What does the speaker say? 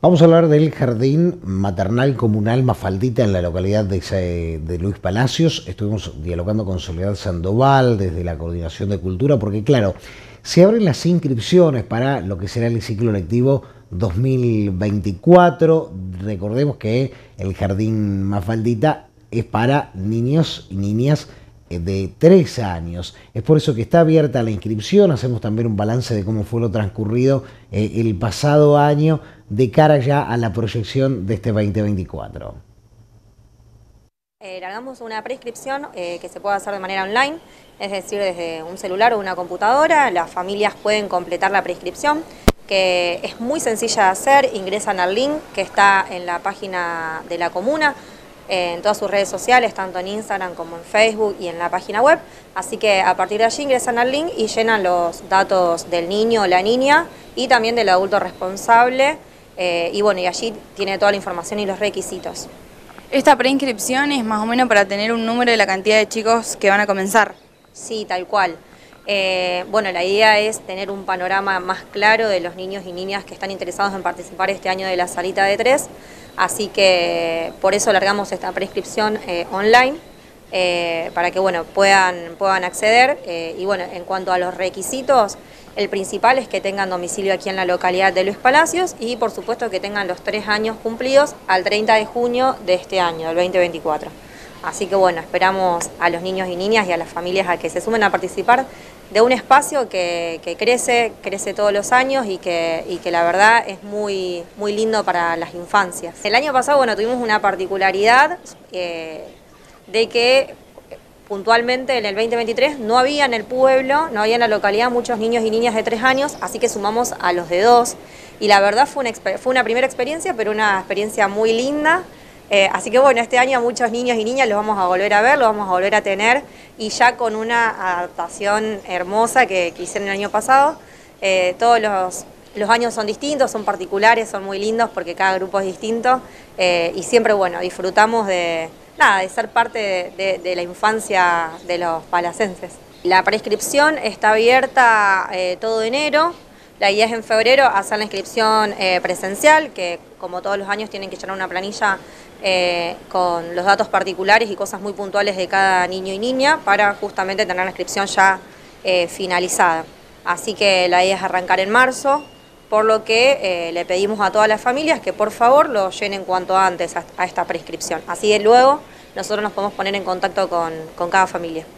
Vamos a hablar del Jardín Maternal Comunal Mafaldita en la localidad de Luis Palacios. Estuvimos dialogando con Soledad Sandoval desde la Coordinación de Cultura, porque claro, se abren las inscripciones para lo que será el ciclo lectivo 2024. Recordemos que el Jardín Mafaldita es para niños y niñas de 3 años. Es por eso que está abierta la inscripción. Hacemos también un balance de cómo fue lo transcurrido el pasado año de cara ya a la proyección de este 2024. Largamos una prescripción que se puede hacer de manera online, es decir, desde un celular o una computadora. Las familias pueden completar la prescripción, que es muy sencilla de hacer. Ingresan al link que está en la página de la comuna, en todas sus redes sociales, tanto en Instagram como en Facebook y en la página web. Así que a partir de allí ingresan al link y llenan los datos del niño o la niña y también del adulto responsable. Y bueno, y allí tiene toda la información y los requisitos. Esta preinscripción es más o menos para tener un número de la cantidad de chicos que van a comenzar. Sí, tal cual. Bueno, la idea es tener un panorama más claro de los niños y niñas que están interesados en participar este año de la salita de 3, así que por eso largamos esta prescripción online, para que bueno, puedan acceder. Y bueno, en cuanto a los requisitos, el principal es que tengan domicilio aquí en la localidad de Luis Palacios y por supuesto que tengan los 3 años cumplidos al 30 de junio de este año, del 2024. Así que bueno, esperamos a los niños y niñas y a las familias a que se sumen a participar de un espacio que crece todos los años y que la verdad es muy lindo para las infancias. El año pasado, bueno, tuvimos una particularidad de que puntualmente en el 2023 no había en el pueblo, no había en la localidad muchos niños y niñas de 3 años, así que sumamos a los de 2 y la verdad fue una primera experiencia, pero una experiencia muy linda. Así que bueno, este año a muchos niños y niñas los vamos a volver a ver, los vamos a volver a tener y ya con una adaptación hermosa que hicieron el año pasado. Todos los años son distintos, son particulares, son muy lindos porque cada grupo es distinto y siempre bueno, disfrutamos de ser parte de la infancia de los palacenses. La prescripción está abierta todo enero. La idea es en febrero hacer la inscripción presencial, que como todos los años tienen que llenar una planilla con los datos particulares y cosas muy puntuales de cada niño y niña para justamente tener la inscripción ya finalizada. Así que la idea es arrancar en marzo, por lo que le pedimos a todas las familias que por favor lo llenen cuanto antes a esta prescripción. Así de luego nosotros nos podemos poner en contacto con cada familia.